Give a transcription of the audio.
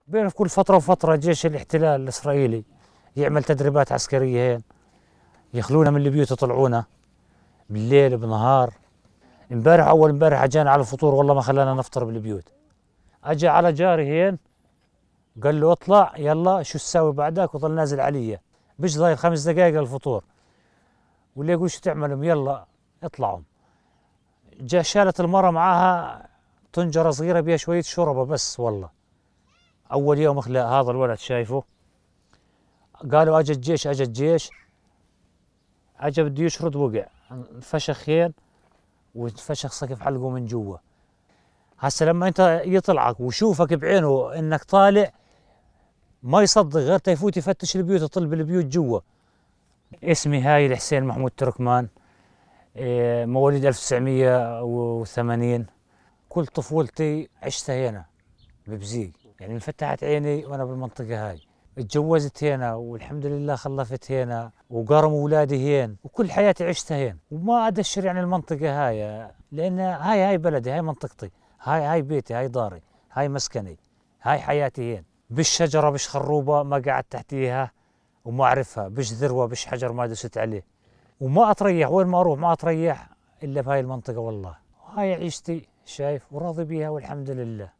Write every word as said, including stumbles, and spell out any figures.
بين كل فترة وفترة جيش الاحتلال الإسرائيلي يعمل تدريبات عسكرية هين، يخلونا من البيوت يطلعونا بالليل بالنهار. امبارح أول امبارح أجانا على الفطور والله ما خلانا نفطر بالبيوت. أجا على جاري هين قال له اطلع يلا شو تساوي بعدك، وظل نازل علي مش ضايل خمس دقائق للفطور، واللي يقول شو تعملهم يلا اطلعوا. جا شالت المرة معاها طنجرة صغيرة بيها شوية شوربة بس. والله أول يوم أخلى هذا الولد شايفه، قالوا أجا الجيش أجا الجيش أجا بده يشرد وقع انفشخ خين وانفشخ سقف حلقه من جوا. هسه لما أنت يطلعك ويشوفك بعينه إنك طالع ما يصدق غير تيفوت يفتش البيوت يطل بالبيوت جوا. اسمي هايل حسين محمود تركمان، مواليد ألف وتسعمية وثمانين. كل طفولتي عشتها هنا ببزيق، يعني انفتحت عيني وانا بالمنطقه هاي. اتجوزت هنا والحمد لله خلفت هنا وقارموا اولادي هين، وكل حياتي عشتها هين وما ادشر يعني المنطقه هاي، لان هاي هاي بلدي، هاي منطقتي، هاي هاي بيتي، هاي داري، هاي مسكني، هاي حياتي هين. بش شجره بش خروبه ما قعدت تحتيها وما اعرفها، بش ذروه بش حجر ما دست عليه، وما اتريح وين ما اروح ما اتريح الا بهاي المنطقه والله. وهاي عيشتي شايف وراضي بيها والحمد لله.